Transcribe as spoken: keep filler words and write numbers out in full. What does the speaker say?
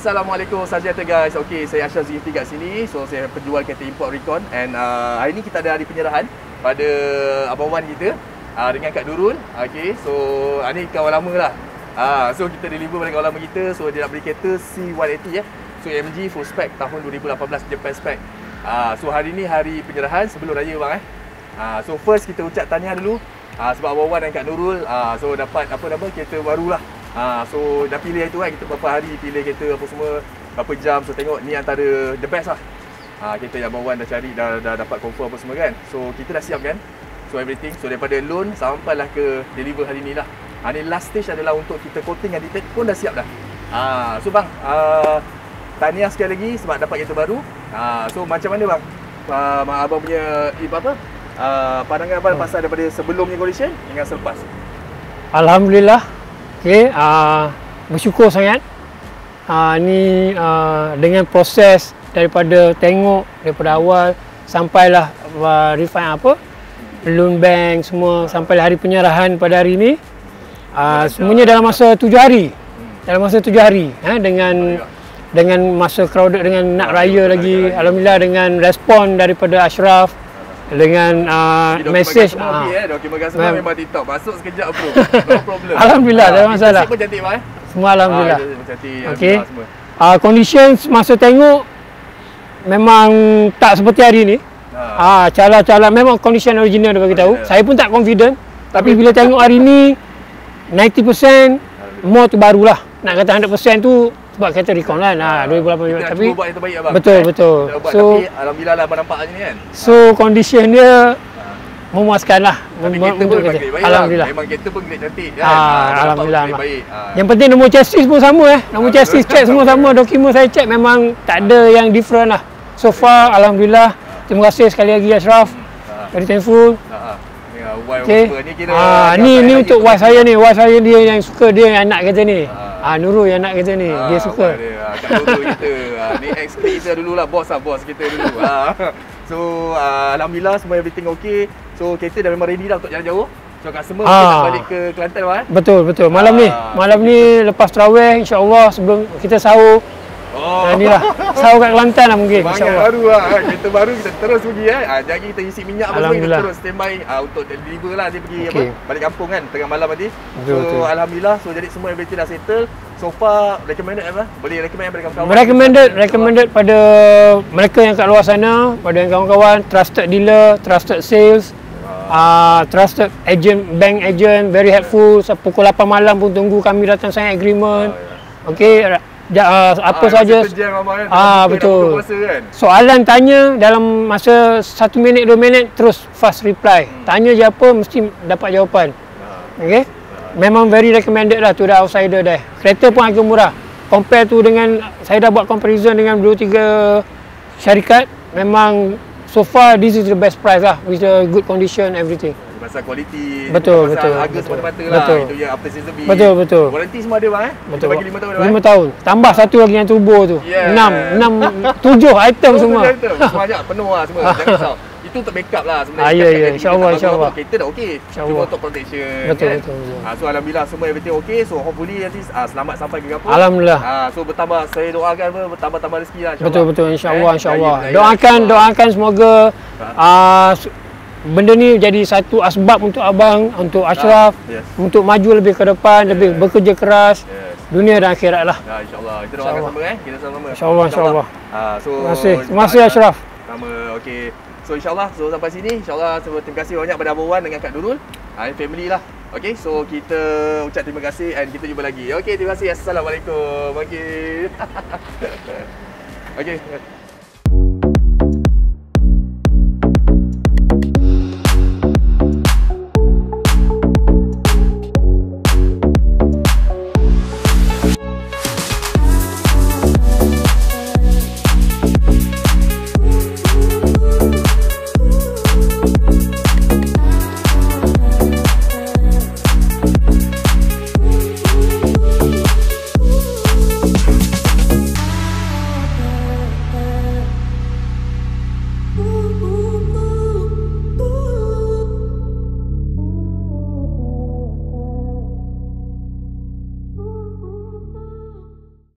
Assalamualaikum sahaja guys. Okey, saya Ashraf Zulkifli kat sini. So saya penjual kereta import Recon and uh, hari ni kita ada hari penyerahan pada Abang Wan kita uh, dengan Kak Nurul. Okey, so uh, ni kawan lama lah. Uh, so kita deliver pada kawan lama kita. So dia nak beli kereta C seratus lapan puluh ya. So M G full spec tahun dua ribu lapan belas Japan spec. Uh, so hari ni hari penyerahan sebelum raya bang eh. Uh, so first kita ucap tahniah dulu uh, sebab Abang Wan dan Kak Nurul uh, so dapat apa nama kereta baru lah. Ha, so dah pilih itu kan, kita berapa hari pilih kereta apa semua, berapa jam, so tengok ni antara the best lah. Ha, kereta yang Abang Wan dah cari, dah, dah dapat confirm apa semua kan. So kita dah siap kan, so everything, so daripada loan sampailah ke deliver hari ni lah. Ha, ni last stage adalah untuk kita coating dan detail pun dah siap dah. Ha, so bang, uh, tahniah sekali lagi sebab dapat kereta baru. Ha, so macam mana bang, uh, abang punya apa, uh, pandangan abang hmm. pasal daripada sebelumnya condition dengan selepas? Alhamdulillah. Okay, uh, bersyukur sangat. Uh, ni uh, dengan proses daripada tengok daripada awal sampailah uh, refine apa, loan bank semua, sampailah hari penyerahan pada hari ini. Uh, semuanya dalam masa tujuh hari. Dalam masa tujuh hari. Eh, dengan dengan masa crowded dengan nak raya lagi. Alhamdulillah dengan respon daripada Ashraf. Dengan uh, message ah. Okey eh, dokumen semua memang TikTok. Masuk sekejap bro. No problem. Alhamdulillah, tak ada masalah. Semua cantik bang eh. Semua alhamdulillah. Ah, cantik. Okey. Ah, conditions masa tengok memang tak seperti hari ni. Ah, cala-cala memang condition original dia bagi tahu. Saya pun tak confident, tapi bila tengok hari ni sembilan puluh peratus more tu barulah. Nak kata seratus peratus tu sebab kereta Recon kan. Ha, dua ribu lapan belas tapi buat yang terbaik abang. Betul, betul. Buat, so tapi alhamdulillah lah abang nampak ni kan. So condition dia memuaskan lah. Tapi kereta pun memang baik alhamdulillah. Lah. Memang kereta pun grade cantik kan. Ah, alhamdulillah. Baik. Yang penting nombor chassis pun sama eh. Nombor chassis check semua sama, dokumen saya check memang tak ada yang different lah. So far alhamdulillah. Terima kasih sekali lagi Ashraf. Very thankful. Okay. Ah, ni ni untuk wife saya ni, wife saya dia yang suka, dia yang nak kereta ni. Ah, Nurul yang nak kereta ni, ah, dia suka. Dia, Kak Nurul kita. Ah, ni ex kita dululah, bos lah, bos kita dulu. Ah. So uh, alhamdulillah semua everything okay. So kereta dah memang ready dah untuk jalan jauh. So customer ah. mungkin nak balik ke Kelantan lah eh. Betul, betul. Malam ah. ni, malam ni lepas tarawih insya-Allah sebelum kita sahur. Oh. Nah, inilah sahur kat Kelantan lah mungkin insya-Allah. Baru lah, kereta baru kita terus pergi eh. Ah, jadi kita isi minyak apa semua kita terus standby ah, untuk deliver lah, dia pergi okay. apa balik kampung kan tengah malam nanti. Betul, so betul. Alhamdulillah, so jadi semua everything dah settle. So far recommended apa? Boleh recommend pada kawan-kawan. Recommended, recommended pada mereka yang kat luar sana, pada yang kawan-kawan, trusted dealer, trusted sales, ah, uh, trusted agent, bank agent, very helpful. So, pukul lapan malam pun tunggu kami datang sign agreement. Ah, ya. Okey. Ja, uh, apa ah, saja ah betul kan? Soalan tanya dalam masa satu minit dua minit terus fast reply. Hmm. Tanya je apa mesti dapat jawapan. Ah. Okey. Ah. Memang very recommended lah to the outsider dah. Kereta pun harga murah. Compare tu dengan saya dah buat comparison dengan dua tiga syarikat, memang so far this is the best price lah with the good condition everything. Pasal kualiti, betul, pasal betul, harga semata-mata lah. Betul. Itu yang after season service. Betul, betul. Warranty semua ada bang eh? Betul. Bagi lima tahun ada bang. lima tahun. Tambah satu lagi yang turbo tu. Yeah. enam, enam, tujuh item oh, semua. Item. Semua ajak penuh lah semua. Jangan risau. Itu untuk backup lah sebenarnya. Ah, ya, ya. InsyaAllah, insyaAllah. Kereta dah okey. Cuma untuk protection. Betul, kan? betul, betul. Ah, so alhamdulillah semua everything okey. So hopefully nanti ah, selamat sampai ke kampung. Alhamdulillah. Ah, so bertambah, saya doakan apa, bertambah-tambah rezeki lah. Betul, betul. InsyaAllah, eh? insyaAllah. Doakan, doakan semoga ah, benda ni jadi satu asbab untuk abang, untuk Ashraf, ah, yes. untuk maju lebih ke depan, yes. lebih bekerja keras, yes. dunia dan akhirat lah. Ya, insyaAllah. Kita doakan sama eh. Kita sama-sama. InsyaAllah, insyaAllah. Ah, so, terima kasih. Terima kasih Ashraf. Sama, okey. So insyaAllah, so sampai sini, insyaAllah terima kasih banyak pada Abang Wan dengan Kak Nurul. Ah, family lah. Okey, so kita ucap terima kasih and kita jumpa lagi. Okey, terima kasih. Assalamualaikum. Okey. Okey.